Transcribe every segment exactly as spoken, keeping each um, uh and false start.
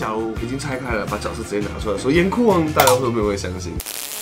假如已经拆开了，把角色直接拿出来说严酷王，大家会不会相信？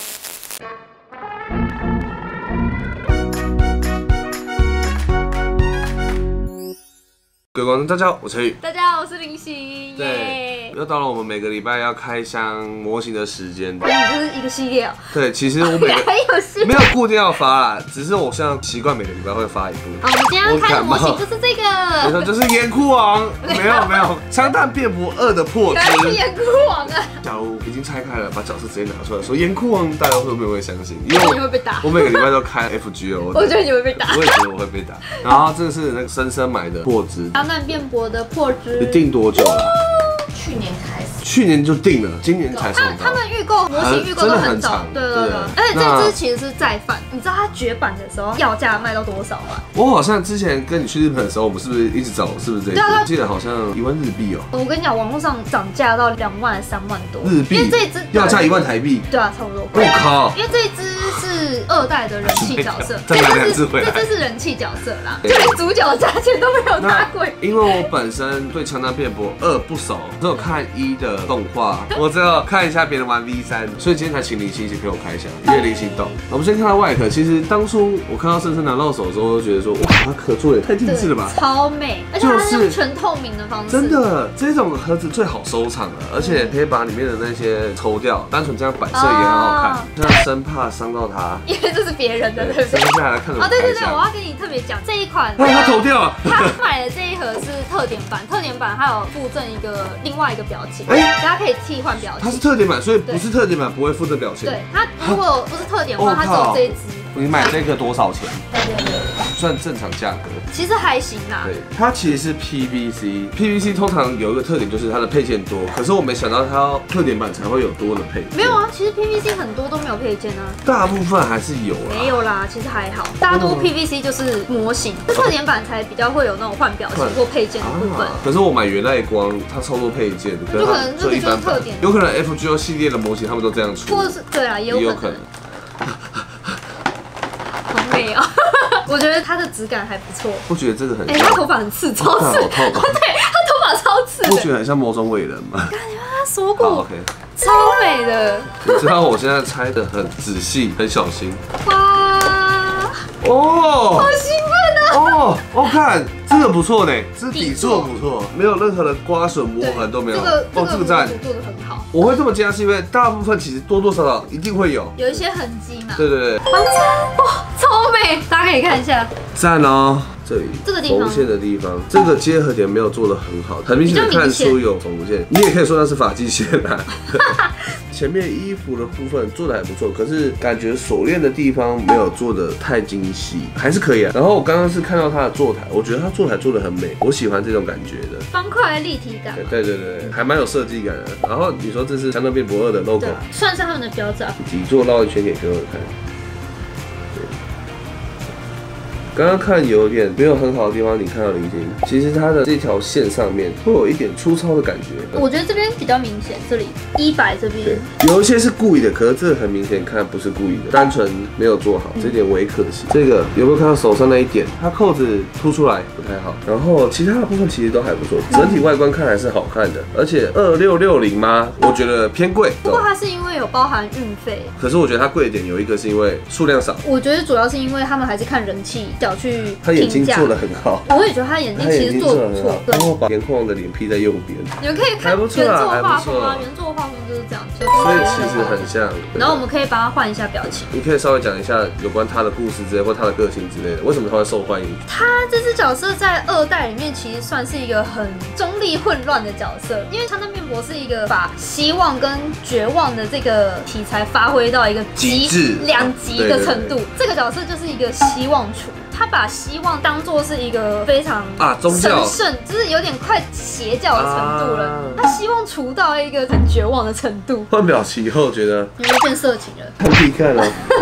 各位观众，大家好，我是陈宇。 大家好，我是林行。 对，又到了我们每个礼拜要开箱模型的时间。 你这是一个系列哦。 对，其实我每个还有系列没有固定要发啦，只是我像习惯每个礼拜会发一部。 好，我们今天要开的模型就是这个。 没错，就是严酷王。没有没有，枪弹辩驳二的破原来是严酷王啊！ 假如已经拆开了，把角色直接拿出来说严酷王，大家会不会相信？因为我会被打。 我每个礼拜都开 F G O。 我觉得你会被打。 我也觉得我会被打。然后这个是那个深深买的破支。 枪弹辩驳的破支。 你定多久了？ 去年开始。 去年就定了，今年才收到。 他们预购模型预购都很早，对对对。而且这支其实是再贩，你知道它绝版的时候要价卖到多少吗？ 我好像之前跟你去日本的时候，我们是不是一直找？是不是这一支？我记得好像一万日币哦。 我跟你讲，网络上涨价到两万、三万多日币， 因为这一支要价一万台币。 对啊，差不多。 我靠！ 因为这一支是二代的人气角色， 这支是这支是人气角色啦，就连主角价钱都没有它贵。 因为我本身对枪弹辩驳二不熟，只有看一的动画。我只有看一下别人玩 V 三，所以今天才请林星一起陪我开箱，因为林星懂。我们先看到外壳，其实当初我看到深深拿到手的时候，我就觉得说，哇，它壳做的也太精致了吧， 超美，而且它是用全透明的方式。 真的，这种盒子最好收藏了，而且可以把里面的那些抽掉，单纯这样摆设也很好看。那生怕伤到它， 因为这是别人的，对不对？ 接下来看哦，对对对，我要跟你特别讲这一款， 哇，它投掉了。 他买的这一盒是特点版，特点版它有附赠一个另外一个表情，大家可以替换表情。 它是特点版，所以不是特点版不会附赠表情。 对，它如果不是特点的话，它只有这一支。 你买这个多少钱？ 二点六， 算正常价格。 其实还行啦。 对，它其实是 P V C，P V C 通常有一个特点就是它的配件多，可是我没想到它要特点版才会有多的配件。 没有啊，其实 P V C 很多都没有配件啊。 大部分还是有啦。 没有啦，其实还好，大多 P V C 就是模型，特点版才比较会有那种换表情或配件的部分。 可是我买原赖光，它超多配件， 就可能这个就是特点。 有可能 F G O 系列的模型他们都这样出， 或者是对啊，也有可能。好美哦！我觉得它的质感还不错。 不觉得这个很？ 哎，他头发很刺，超刺。对，他头发超刺。 不觉得很像某种伟人吗？ 看你看他锁骨 ，OK， 超美的。 你知道我现在拆的很仔细，很小心。 哇！ 哦， 好兴奋啊！ 哦，我看这个不错呢，这底座不错，没有任何的刮损磨痕都没有。 这个哦，这个赞做的很好。 我会这么加是因为大部分其实多多少少一定会有， 有一些痕迹嘛。 对对对。 防尘哇，超美，大家可以看一下。 赞哦。这里这个地方缝线的地方，这个结合点没有做的很好，很明显的看出有缝线，你也可以说那是发际线啦。前面衣服的部分做的还不错，可是感觉锁链的地方没有做的太精细，还是可以啊。然后我刚刚是看到它的座台，我觉得它座台做的很美，我喜欢这种感觉的方块的立体感。 对对对，还蛮有设计感的。然后你说这是枪弹辩驳二的 logo， 算是他们的标志。 底座绕一圈给各位看。刚刚看有点没有很好的地方，你看到零星，其实它的这条线上面会有一点粗糙的感觉。 我觉得这边比较明显，这里一百这边， 对，有一些是故意的，可是这很明显看不是故意的，单纯没有做好，这点微可惜。这个有没有看到手上那一点？它扣子凸出来不太好，然后其他的部分其实都还不错，整体外观看来是好看的。而且二六六零吗？我觉得偏贵。 不过它是因为有包含运费， 可是我觉得它贵一点有一个是因为数量少。 我觉得主要是因为他们还是看人气。去他眼睛做的很好， 我也觉得他眼睛其实做的不错， 然后把严酷王的脸 P 在右边， 你们可以看原作画风啊，原作画风就是这样， 所以其实很像。 然后我们可以帮他换一下表情， 你可以稍微讲一下有关他的故事之类或他的个性之类的，为什么他会受欢迎？ 他这只角色在二代里面其实算是一个很中立混乱的角色，因为枪弹辩驳是一个把希望跟绝望的这个题材发挥到一个极致两极的程度，这个角色就是一个希望厨。他把希望当作是一个非常啊宗教神圣，就是有点快邪教的程度了。啊、他希望除到一个很绝望的程度。 换表情以后觉得有没有变色情了？ 太厉害了。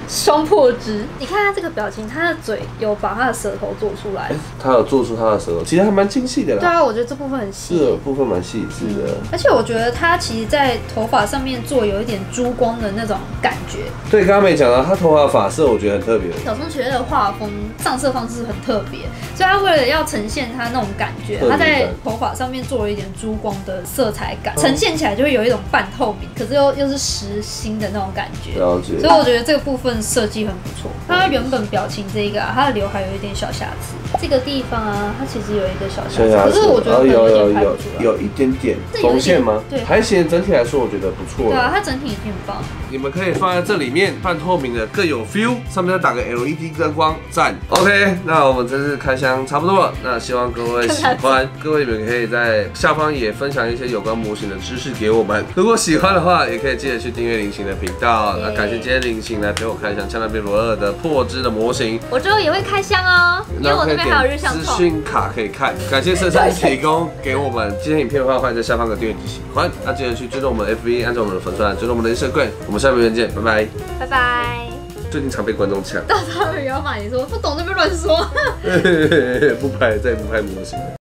双破肢。你看他这个表情，他的嘴有把他的舌头做出来， 他有做出他的舌头，其实还蛮精细的啦。 对啊，我觉得这部分很细， 这部分蛮细致的、嗯。 而且我觉得他其实，在头发上面做有一点珠光的那种感觉。 对，刚刚没讲到，他头发发色我觉得很特别。 小松学的画风上色方式很特别，所以他为了要呈现他那种感觉，他在头发上面做了一点珠光的色彩感，呈现起来就会有一种半透明，可是又又是实心的那种感觉。 了解。 所以我觉得这个部分设计很不错。他原本表情这一个啊，他的刘海有一点小瑕疵，这个地方啊，它其实有一个小瑕疵，可是我觉得可能有点拍不出来， 有一点点缝线吗？ 对， 还行，整体来说我觉得不错。 对啊，它整体已经很棒。 你们可以放在这里面，半透明的更有 feel， 上面再打个 L E D 灯光，赞。OK， 那我们这次开箱差不多了，那希望各位喜欢，各位你们可以在下方也分享一些有关模型的知识给我们。如果喜欢的话，也可以记得去订阅林行的频道。那感谢今天林行来陪我开箱《枪弹辩罗二》的破肢的模型， 我之后也会开箱哦，因为我这边还有日向资讯卡可以看。感谢色山提供给我们今天影片的话，欢迎在下方给订阅及喜欢。那记得去追踪我们的 F B， 按照我们的粉专，追踪我们的Instagram。我们下部片见，拜拜。 拜拜。 最近常被观众抢， 到时候有人骂你说不懂就别乱说。 不拍，再也不拍模型了。